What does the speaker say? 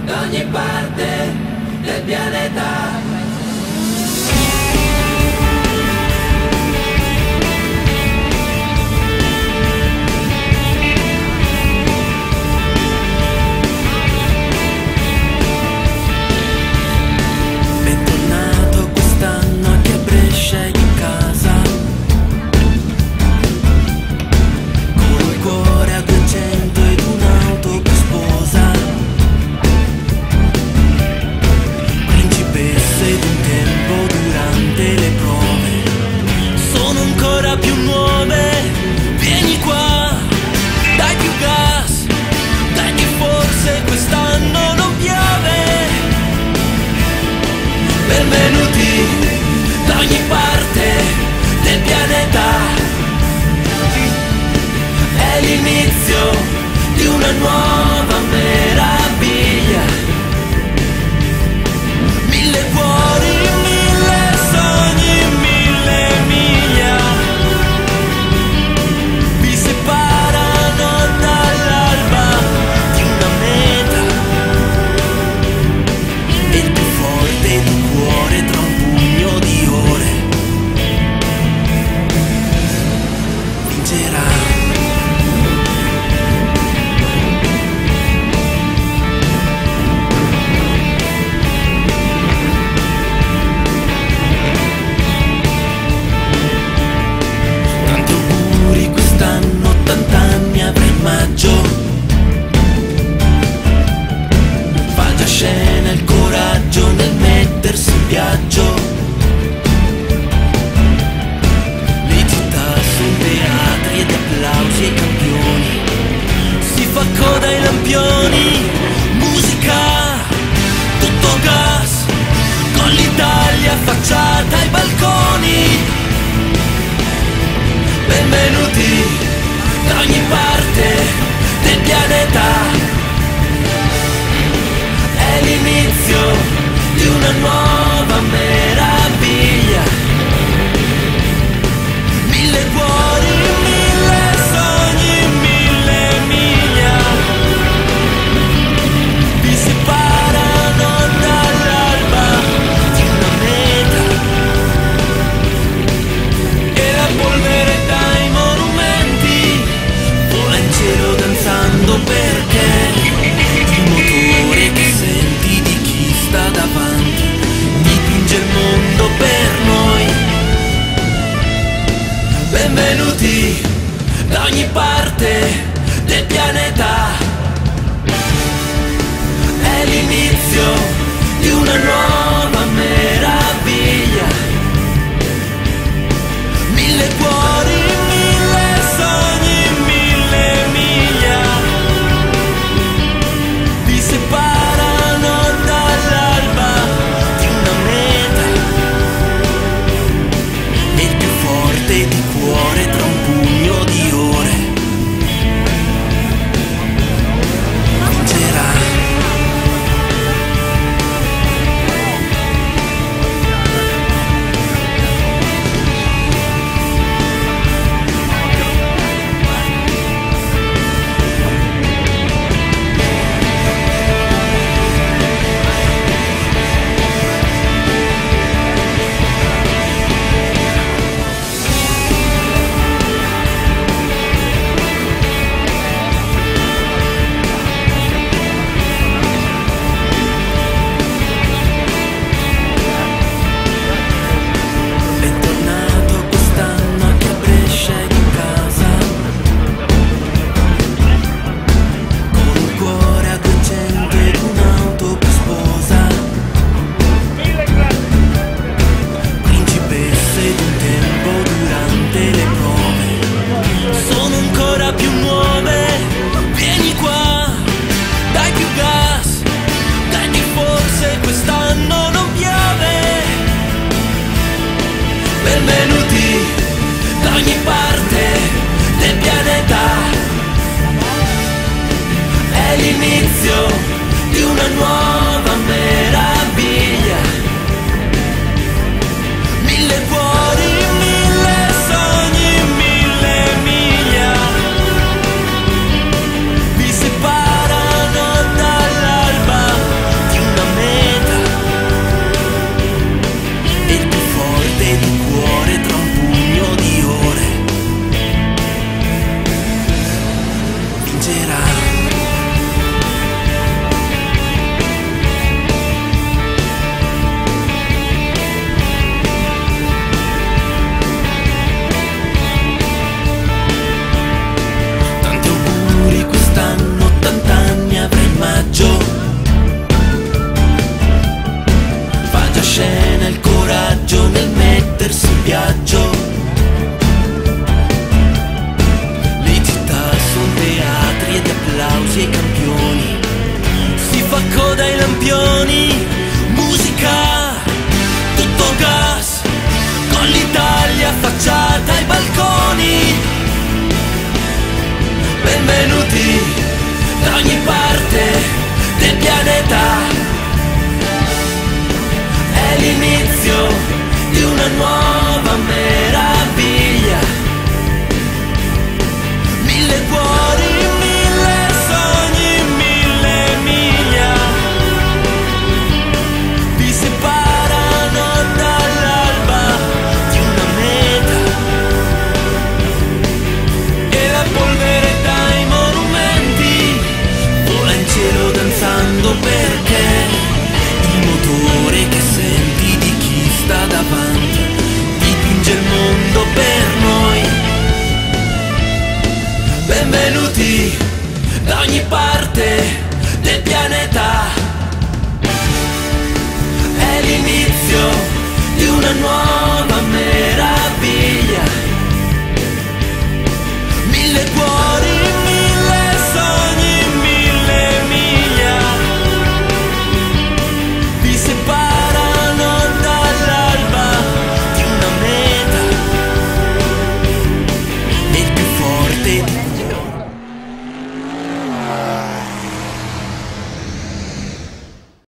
da ogni parte del pianeta. Benvenuti da ogni parte del pianeta. È l'inizio di una nuova meraviglia. Mille cuori, mille sogni, mille miglia vi separano dall'alba di una meta. Il più forte di cuore tra un pugno di ore vincerà. Tanti auguri quest'anno, 80 anni avrai in maggio. Fa già scena il coraggio nel mettersi in viaggio. Le città sono teatri ed applausi ai campioni. Si fa coda ai lampioni. Musica, tutto gas, con l'Italia affacciata ai balconi. Benvenuti da ogni parte del pianeta. È l'inizio di una nuova meraviglia. Mille cuori, mille sogni, mille miglia vi separano dall'alba di una meta. E la polvere dai monumenti vola in cielo danzando, perché il motore che senti di chi sta davanti dipinge il mondo per noi. Benvenuti da ogni parte del pianeta. È l'inizio di una nuova meraviglia. Mille cuori, mille sogni, mille miglia vi separano dall'alba di una meta. E il più forte di cuore tra un pugno di ore vincerà. l'inizio di una nuova